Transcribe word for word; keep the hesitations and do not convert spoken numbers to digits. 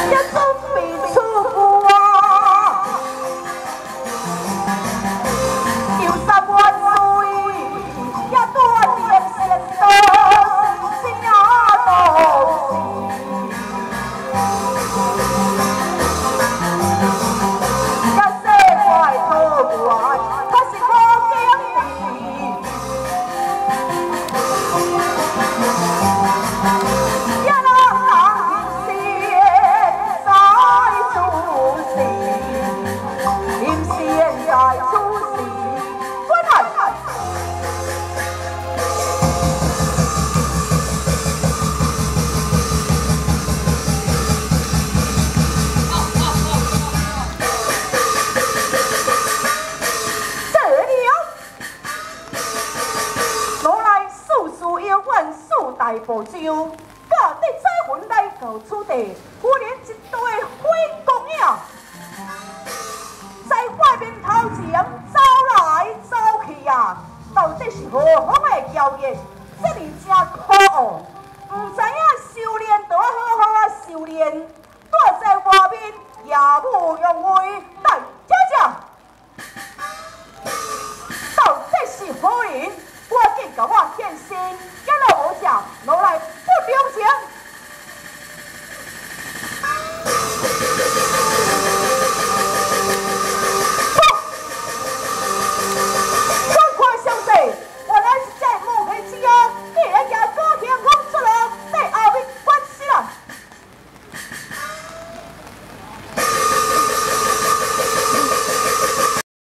大步走，家底彩云来到此地，忽然一队飞光影，在画面头前走来走去啊，到底是何方的交易？这里真可恶，唔知影修炼就要好好啊修炼，躲在外面也无用威，来听听，到底是何人？赶紧给我现身，今日无食，落来。